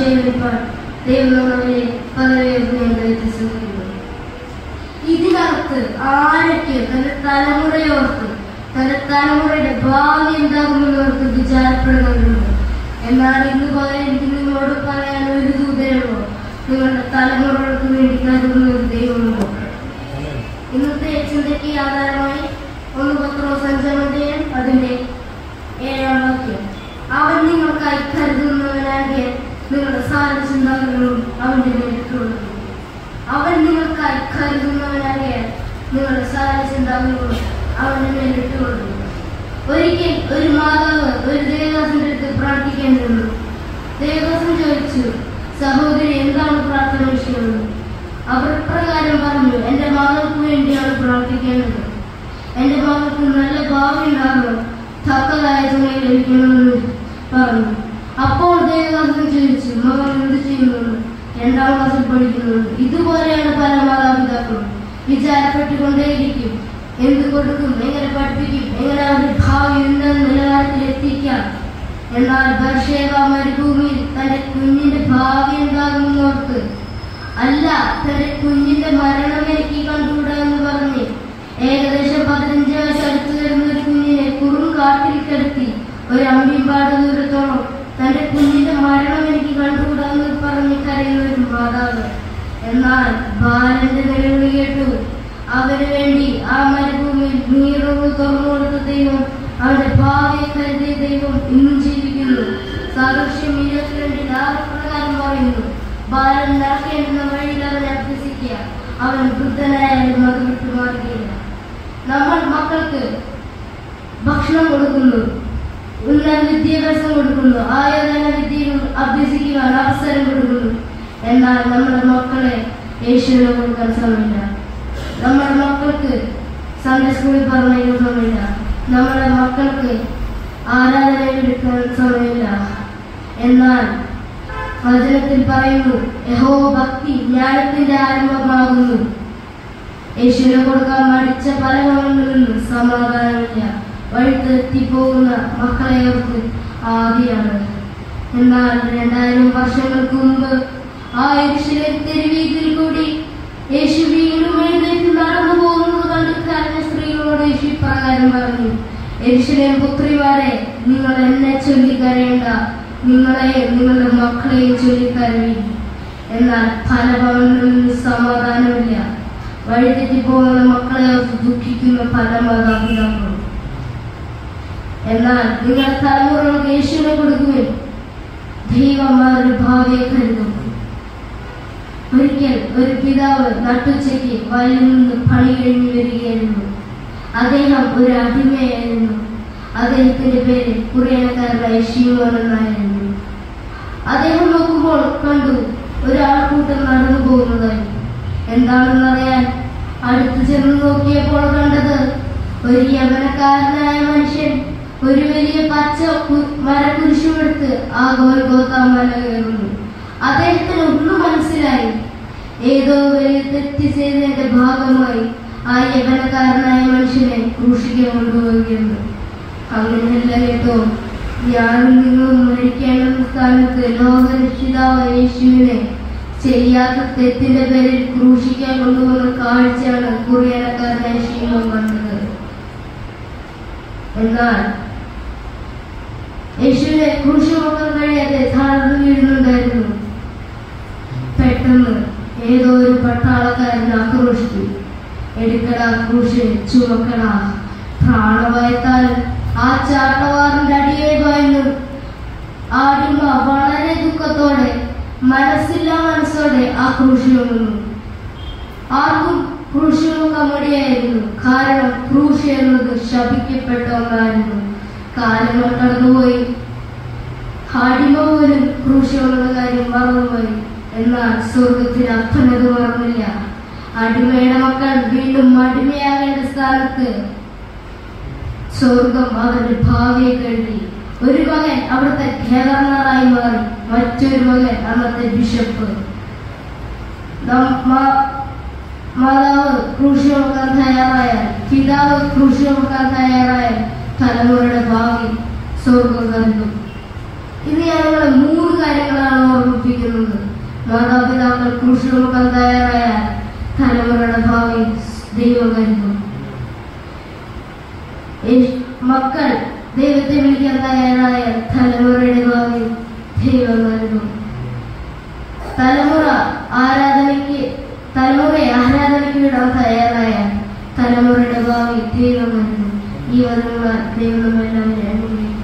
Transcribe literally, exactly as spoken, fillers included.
ആശയവെപ്പാൻ ദൈവങ്ങളെ പദവിയുന്നു. ഇതിനകത്ത് ആരൊക്കെ തന്റെ തലമുറയോർത്ത് തന്റെ തലമുറയുടെ ഭാവി എന്താകുമെന്നവർക്ക് വിചാരപ്പെടുന്നുണ്ട്. എന്നാൽ ഇന്ന് പറയാൻ എനിക്ക് നിങ്ങളോട് പറയാൻ ഒരു ദൂതയുള്ളൂ. നിങ്ങളുടെ തലമുറകൾക്ക് വേണ്ടി കരുതുന്ന ഒരു ദൈവമുണ്ടോ? ഇന്നത്തെ ചിന്തയ്ക്ക് ആധാരമായി ഒന്ന് പത്രോസ് അഞ്ചാം അധ്യായം അതിന്റെ ഏഴാം വാക്യം. അവൻ നിങ്ങൾക്കായി കരുതുന്നവനാകെ നിങ്ങളുടെ സാര ചിന്തകളും അവന്റെ നേരിട്ടുള്ളൂ. അവൻ നിങ്ങൾക്കായി കരുതുന്നവനാകെ നിങ്ങളുടെ സാര ചിന്തകളും അവന്റെ നേരിട്ടുള്ളൂ. ഒരിക്കൽ ഒരു മാതാവ് ഒരു ദേവദാസന്റെ അടുത്ത് പ്രാർത്ഥിക്കാൻ നിന്നു. ദേവദാസൻ ചോദിച്ചു, സഹോദരി എന്താണ് പ്രാർത്ഥന വിഷയം? അവർ പ്രകാരം പറഞ്ഞു, എന്റെ മകൾക്ക് വേണ്ടിയാണ് പ്രാർത്ഥിക്കേണ്ടത്. എന്റെ മകൾക്ക് നല്ല ഭാവി ഉണ്ടാകണം, തക്കതായ തുണ ലഭിക്കണമെന്ന് പറഞ്ഞു. അപ്പോൾ ദേവദാസൻ ചോദിച്ചു, മകൻ എന്ത് ചെയ്യുന്നു? രണ്ടാം ക്ലാസ്സിൽ പഠിക്കുന്നുണ്ട്. ഇതുപോലെയാണ് പല മാതാപിതാക്കളും വിചാരപ്പെട്ടുകൊണ്ടേയിരിക്കും. എന്ത് കൊടുക്കും, എങ്ങനെ പഠിപ്പിക്കും, എങ്ങനെ അവരുടെ ഭാവി ഉന്നത നിലവാരത്തിൽ എത്തിക്കാം. എന്നാൽ ബർശേബ മരുഭൂമിയിൽ തന്റെ കുഞ്ഞിന്റെ ഭാവി എന്താകുന്നവർക്ക് അല്ല, തന്റെ കുഞ്ഞിന്റെ മരണം എനിക്ക് കണ്ടുകൂടാ എന്ന് പറഞ്ഞ് ഏകദേശം പതിനഞ്ച് വയസ്സ് അടുത്തു വരുന്ന ഒരു കുഞ്ഞിനെ കുറും കാട്ടിൽ കിടത്തി ഒരു അമ്പിമ്പാട് ദൂരത്തോളം തന്റെ കുഞ്ഞിന്റെ മരണം എനിക്ക് കണ്ടുകൂടാ എന്ന് പറഞ്ഞ് കരയുന്ന ഒരു മാതാവ്. എന്നാൽ ബാലന്റെ നിലവിളി കേട്ടു. അവന് വേണ്ടി ആ മരുഭൂമിയിൽ നീറുകൾ തുറന്നു കൊടുത്ത ദൈവം, അവന്റെ ഭാവിയെ കരുതിയ ദൈവം ഇന്നും ജീവിക്കുന്നു. സാദൃശ്യം ഇരുപത്തിരണ്ടിൽ ആറ് പ്രകാരം പറയുന്നു, ബാലൻ നടക്കേണ്ടുന്ന വഴിയിൽ അവനെ അഭ്യസിക്കുക, അവൻ വൃദ്ധനായാലും അത് വിട്ടുമാറുകയില്ല. നമ്മൾ മക്കൾക്ക് ഭക്ഷണം കൊടുക്കുന്നു, ഉന്നത വിദ്യാഭ്യാസം കൊടുക്കുന്നു, ആയോധന വിദ്യയിൽ അഭ്യസിക്കുവാൻ അവസരം കൊടുക്കുന്നു. എന്നാൽ നമ്മുടെ മക്കളെ യേശുവിനെ കൊടുക്കാൻ സമയമില്ല. നമ്മുടെ മക്കൾക്ക് സൺഡേ സ്കൂളിൽ പറഞ്ഞ സമയമില്ല. നമ്മുടെ മക്കൾക്ക് ആരാധനയിൽ എടുക്കാൻ സമയമില്ല. എന്നാൽ വചനത്തിൽ പറയുന്നു, യഹോവ ഭക്തി ജ്ഞാനത്തിന്റെ ആരംഭമാകുന്നു. യേശുവിനെ കൊടുക്കാൻ മടിച്ച പല മകളിൽ നിന്നും സമാധാനമില്ല. വഴിതെറ്റിപ്പോകുന്ന മക്കളെ ഓർത്ത് ആദിയാണ്. എന്നാൽ രണ്ടായിരം വർഷങ്ങൾക്ക് മുമ്പ് ആ യെരൂശലേം തെരുവീതിയിൽ കൂടി യേശു വീണ്ടും എഴുന്നേറ്റ് നടന്നു പോകുന്നത് കണ്ട് കരഞ്ഞ സ്ത്രീകളോട് യേശു പ്രകാരം പറഞ്ഞു, യെരൂശലേം പുത്രിമാരെ, നിങ്ങൾ എന്നെ ചൊല്ലിക്കരയേണ്ട, നിങ്ങളെ നിങ്ങളുടെ മക്കളെയും ചൊല്ലിക്കരയും. എന്നാൽ പല ഭവനങ്ങളിൽ സമാധാനമില്ല. വഴിതെറ്റി പോകുന്ന മക്കളെ ഓർത്ത് ദുഃഖിക്കുന്ന പല മാതാപിതാക്കളും. എന്നാൽ നിങ്ങളുടെ തലമുറകൾക്ക് യേശുവിനെ കൊടുക്കുവിൻ, ദൈവമാരുടെ ഭാവിയെ കരുതും. ഒരിക്കൽ ഒരു പിതാവ് നട്ടുച്ചയ്ക്ക് വയലിൽ നിന്ന് പണി കഴിഞ്ഞു വരികയായിരുന്നു. അദ്ദേഹം ഒരു അടിമയായിരുന്നു. അദ്ദേഹത്തിന്റെ പേര് കുറേനക്കാരനായ ശിമോൻ എന്നായിരുന്നു. അദ്ദേഹം നോക്കുമ്പോൾ കണ്ടു ഒരാൾക്കൂട്ടം നടന്നു പോകുന്നതായി. എന്താണെന്ന് അറിയാൻ അടുത്ത് ചെന്ന് നോക്കിയപ്പോൾ കണ്ടത് ഒരു യവനക്കാരനായ മനുഷ്യൻ ഒരു വലിയ പച്ച മരക്കുരിശുമെടുത്ത് ആ ഗോൽഗോഥാ മല കയറുന്നു. അദ്ദേഹത്തിന് ഒന്നും മനസ്സിലായി. ഏതോ വലിയ തെറ്റ് ചെയ്തതിന്റെ ഭാഗമായി ആ യവനക്കാരനായ മനുഷ്യനെ ക്രൂശിക്കാൻ കൊണ്ടുപോവുകയാണ്. അങ്ങനെയല്ല കേട്ടോ, ഞാനും നിങ്ങളും മരിക്കേണ്ട സ്ഥാനത്ത് ലോകരക്ഷിതാവ് യേശുവിനെ ചെയ്യാത്ത തെറ്റിന്റെ പേരിൽ ക്രൂശിക്കാൻ കൊണ്ടുപോകുന്ന കാഴ്ചയാണ് കുറേനക്കാരനായ ശിമോൻ കണ്ടത്. എന്നാൽ യേശുവിനെ ക്രൂശ് നോക്കാൻ കഴിയാതെ തളർന്നു വീഴുന്നുണ്ടായിരുന്നു. പെട്ടെന്ന് ഏതോ ഒരു പട്ടാളക്കാരൻ ആക്രോശിച്ചു, എടുക്കടാ ക്രൂശ്, ചുമക്കടാ. പ്രാണഭയത്താൽ ആ ചാട്ടവാറിന്റെ അടിയെ ഭയന്നു ആടിമ വളരെ ദുഃഖത്തോടെ മനസ്സില്ലാ മനസ്സോടെ ആ ക്രൂശ് ചുമന്നു. ആർക്കും ക്രൂശ് ചുമക്കാൻ മടിയായിരുന്നു. കാരണം ക്രൂശ് എന്നത് ശപിക്കപ്പെട്ട ഒന്നായിരുന്നു. കാലങ്ങൾ കടന്നുപോയി. അടിമ പോലും ക്രൂശ് ചുമന്ന കാര്യം മറന്നുപോയി. എന്നാൽ സ്വർഗത്തിൽ അർത്ഥനത് മറന്നില്ല. അടിമയുടെ മക്കൾ വീണ്ടും അടിമയാകേണ്ട സ്ഥാനത്ത് സ്വർഗം അവരുടെ ഭാവിയെ കരുതി. ഒരു മകൻ അവിടുത്തെ ഗവർണറായി മാറി, മറ്റൊരു മകൻ അന്നത്തെ ബിഷപ്പ്. മാതാവ് ക്രൂശ് ചുമക്കാൻ തയ്യാറായാൽ, പിതാവ് ക്രൂശ് ചുമക്കാൻ തയ്യാറായാൽ തലമുറയുടെ ഭാവി സ്വർഗം കരുതും. ഇന്ന് ഞങ്ങൾ മൂന്ന് കാര്യങ്ങളാണ് ഓർമ്മിപ്പിക്കുന്നത്. മാതാപിതാക്കൾ ക്രൂശുമുഖം തയ്യാറായ തലമുറയുടെ ഭാവി ദൈവം കരുതും. മക്കൾ ദൈവത്തെ വിളിക്കാൻ തയ്യാറായ തലമുറയുടെ ഭാവി ദൈവം കരുതും. തലമുറ ആരാധനയ്ക്ക് തലമുറയെ ആരാധനയ്ക്ക് വിടാൻ തയ്യാറായ തലമുറയുടെ ഭാവി ദൈവം കരുതും. ഈ വചനങ്ങൾ ദൈവം എല്ലാവരും അനുഗ്രഹിക്കും.